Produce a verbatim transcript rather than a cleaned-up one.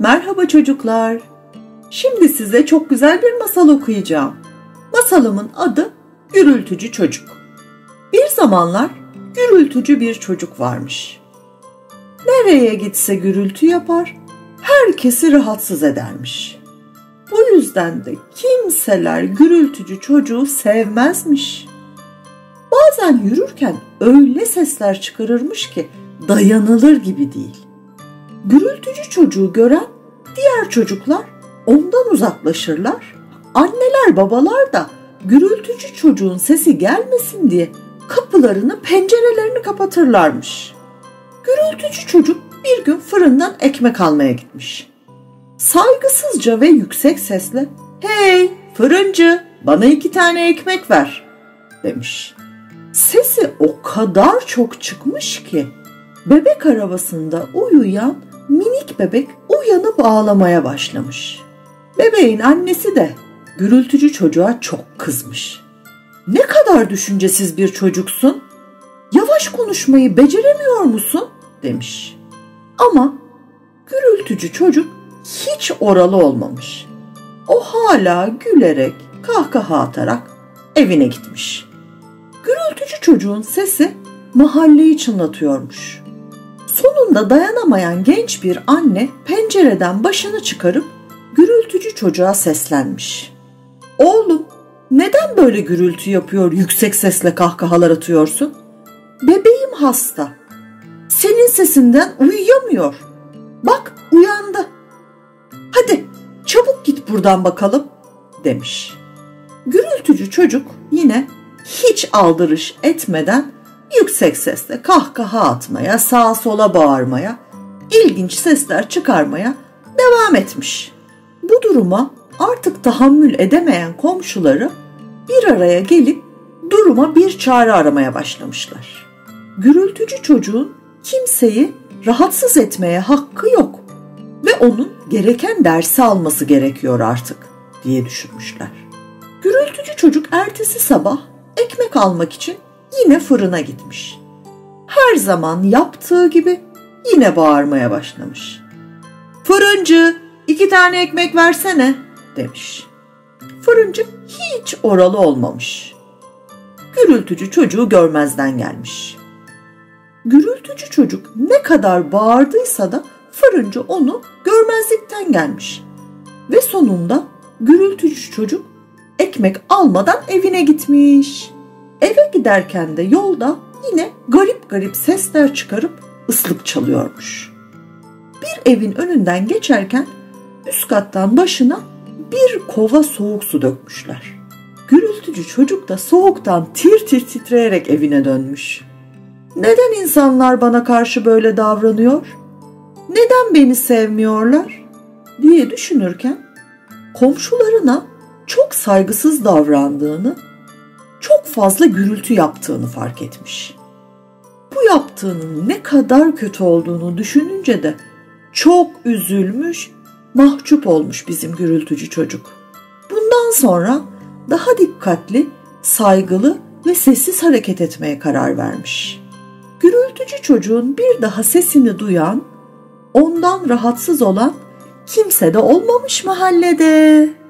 Merhaba çocuklar. Şimdi size çok güzel bir masal okuyacağım. Masalımın adı Gürültücü Çocuk. Bir zamanlar gürültücü bir çocuk varmış. Nereye gitse gürültü yapar, herkesi rahatsız edermiş. Bu yüzden de kimseler gürültücü çocuğu sevmezmiş. Bazen yürürken öyle sesler çıkarırmış ki dayanılır gibi değil. Gürültücü çocuğu gören diğer çocuklar ondan uzaklaşırlar. Anneler babalar da gürültücü çocuğun sesi gelmesin diye kapılarını pencerelerini kapatırlarmış. Gürültücü çocuk bir gün fırından ekmek almaya gitmiş. Saygısızca ve yüksek sesle "Hey fırıncı, bana iki tane ekmek ver" demiş. Sesi o kadar çok çıkmış ki bebek arabasında uyuyan minik bebek uyanıp ağlamaya başlamış. Bebeğin annesi de gürültücü çocuğa çok kızmış. "Ne kadar düşüncesiz bir çocuksun. Yavaş konuşmayı beceremiyor musun?" demiş. Ama gürültücü çocuk hiç oralı olmamış. O hala gülerek, kahkaha atarak evine gitmiş. Gürültücü çocuğun sesi mahalleyi çınlatıyormuş. Sonunda dayanamayan genç bir anne pencereden başını çıkarıp gürültücü çocuğa seslenmiş. "Oğlum, neden böyle gürültü yapıyor, yüksek sesle kahkahalar atıyorsun? Bebeğim hasta. Senin sesinden uyuyamıyor. Bak, uyandı. Hadi çabuk git buradan bakalım" demiş. Gürültücü çocuk yine hiç aldırış etmeden yüksek sesle kahkaha atmaya, sağa sola bağırmaya, ilginç sesler çıkarmaya devam etmiş. Bu duruma artık tahammül edemeyen komşuları bir araya gelip duruma bir çare aramaya başlamışlar. Gürültücü çocuğun kimseyi rahatsız etmeye hakkı yok ve onun gereken dersi alması gerekiyor artık diye düşünmüşler. Gürültücü çocuk ertesi sabah ekmek almak için yine fırına gitmiş. Her zaman yaptığı gibi yine bağırmaya başlamış. "Fırıncı, iki tane ekmek versene" demiş. Fırıncı hiç oralı olmamış. Gürültücü çocuğu görmezden gelmiş. Gürültücü çocuk ne kadar bağırdıysa da fırıncı onu görmezlikten gelmiş. Ve sonunda gürültücü çocuk ekmek almadan evine gitmiş. Eve giderken de yolda yine garip garip sesler çıkarıp ıslık çalıyormuş. Bir evin önünden geçerken üst kattan başına bir kova soğuk su dökmüşler. Gürültücü çocuk da soğuktan tir tir titreyerek evine dönmüş. "Neden insanlar bana karşı böyle davranıyor? Neden beni sevmiyorlar?" diye düşünürken komşularına çok saygısız davrandığını, çok fazla gürültü yaptığını fark etmiş. Bu yaptığının ne kadar kötü olduğunu düşününce de çok üzülmüş, mahcup olmuş bizim gürültücü çocuk. Bundan sonra daha dikkatli, saygılı ve sessiz hareket etmeye karar vermiş. Gürültücü çocuğun bir daha sesini duyan, ondan rahatsız olan kimse de olmamış mahallede.